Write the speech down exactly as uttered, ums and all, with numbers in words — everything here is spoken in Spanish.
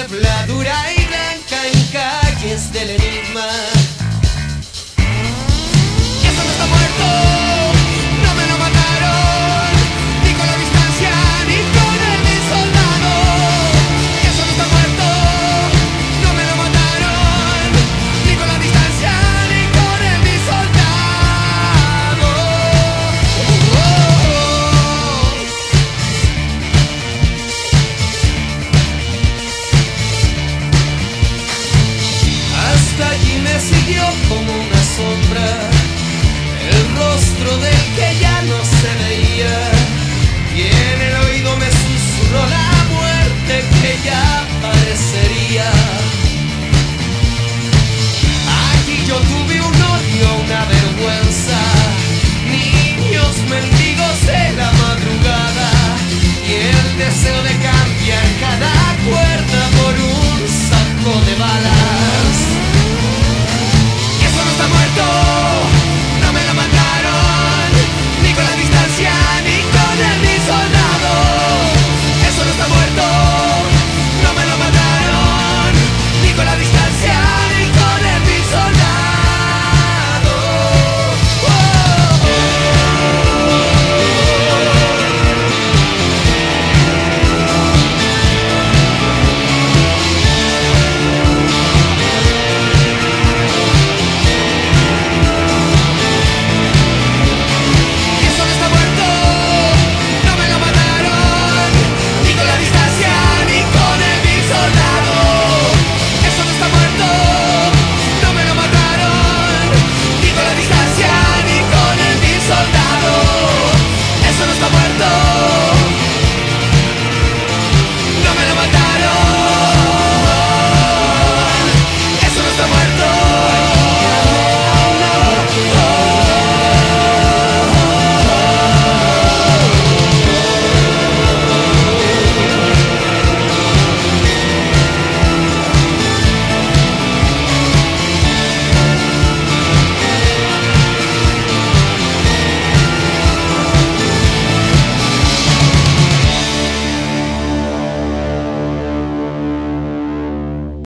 niebla dura y blanca en calles del enigma. Eso no está muerto, no me lo mataron, ni con la distancia, ni con el mi soldado. Eso no está muerto, no me lo mataron, ni con la distancia, ni con el mi soldado. Oh, oh, oh. Hasta allí me siguió como una sombra, el rostro del que ya no se veía, y en el oído me susurró la muerte que ya parecería.